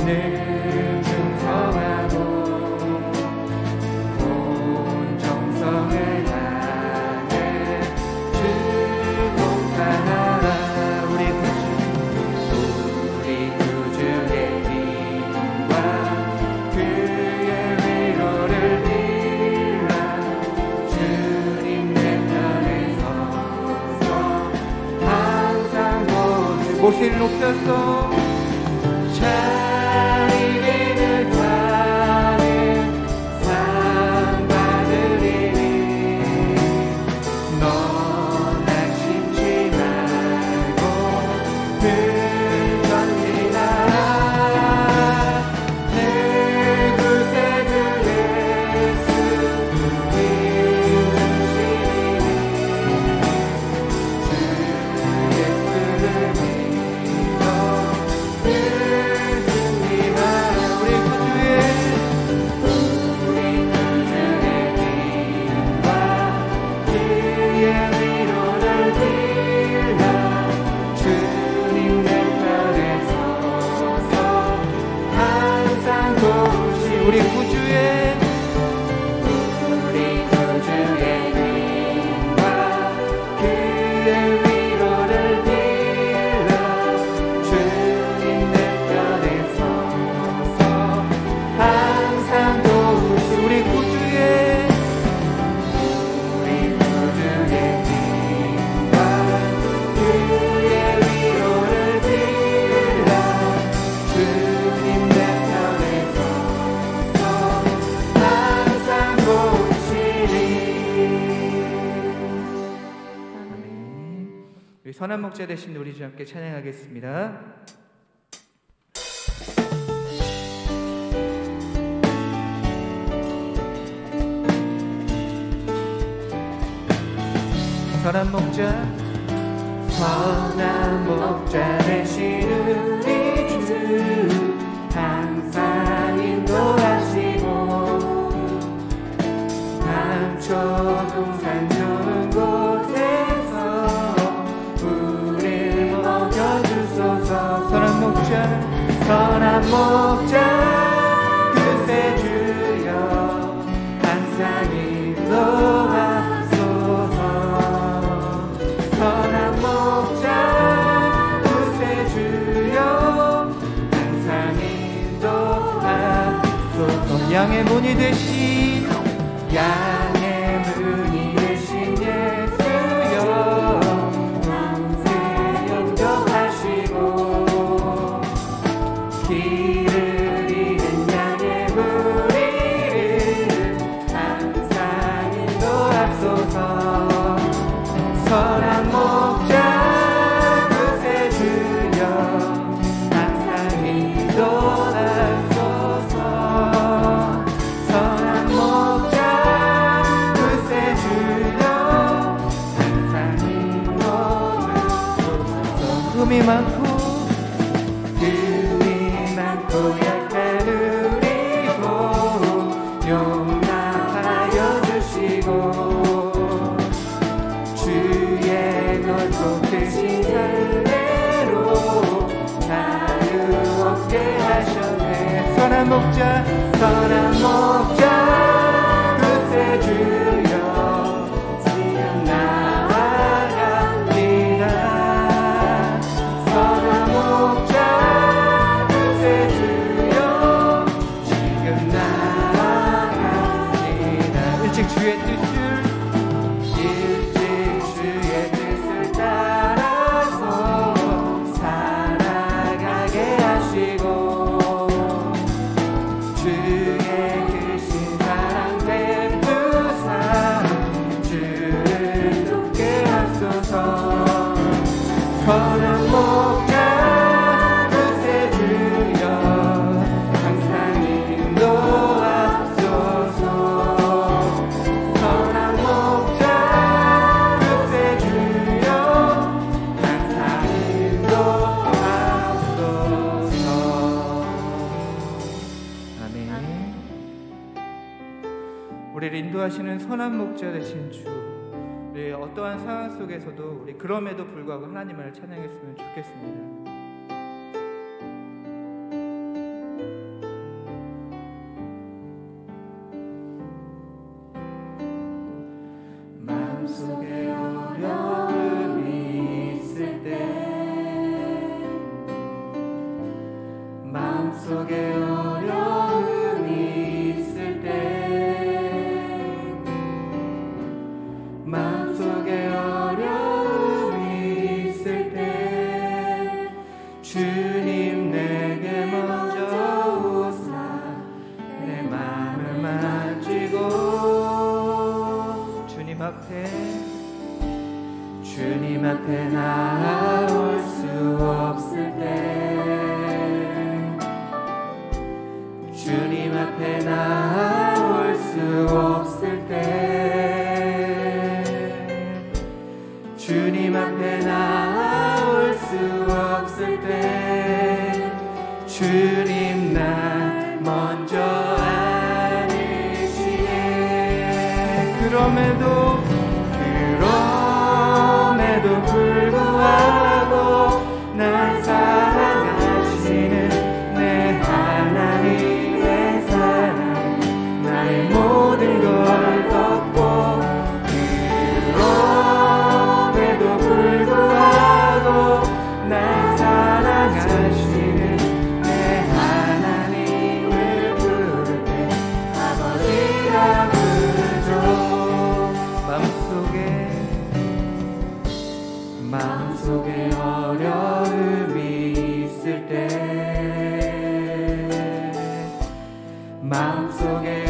늘 충성하고 온 정성을 다해 주 봉사하라. 우리 구주의 힘과 그의 위로를 빌라. 주님 내 편에 서서 항상 도우시. 목소리를 높여서 우리 구주의 힘과 그의 위로를 빌라. 주님 내 편에 서서 항상 도우시. 우리 구주의 힘과 그의 위로를 빌라. 주님 내 편에 선한 목자 되신 우리 주 함께 찬양하겠습니다. 선한 목자, 선한 목자 되신 우리 주 항상 인도하시고 남초동 산 좋은 곳에서 우릴 먹여주소서. 선한 목자, 선한 목자 그새 주여 항상 인도하소서. 선한 목자 그새 주여 항상 인도하소서. 양의 문이 되신 양의 문이 되신 예수여 항상 인도하시고 길을 잃은 양의 무리를 항상 인도하소서. 선한 목자 그새 주여 항상 인도하소서. 선한 목자 그새 주여 항상 인도하소서. 금이 많고 약한 우리고 용납하여 주시고 주의 넓고 크신 은혜로 자유 얻게 하셨네. 선한 목자, 선한 목자 그새 주여 지금 나아갑니다. 선한 목자 그새 주여 지금 나아갑니다. 일찍 주의 뜻을 따라서 살아가게 하시고 주의 크신 사랑 베푸사 주를 돕게 하소서. 선한 목자 그새 주여 항상 인도하소서. 선한 목자 그새 주여 항상 인도하소서. 아멘. 우리를 인도하시는 선한 목자 되신 주, 우리 어떠한 상황 속에서도 우리 그럼에도 불구하고 하나님을 찬양했으면 좋겠습니다. 마음속에 어려움이 있을 때 마음속에 어려움이 있을 때 주님 내게 먼저 오사 내 마음을 만지고 주님 앞에 나아올 수 없을 때 주님 앞에 나아올 수 없을 때 주님 앞에 나아올 수 없을 때 주님 나 먼저 아니시네. 그럼에도 불구하고 날 사랑하시는 내 하나님의 사랑 나의 모든 걸 덮고 그럼에도 불구하고 날 사랑하시는 내 하나님을 부를 때 아버지라 부르죠. 마음속에 어려움이 있을 때 마음속에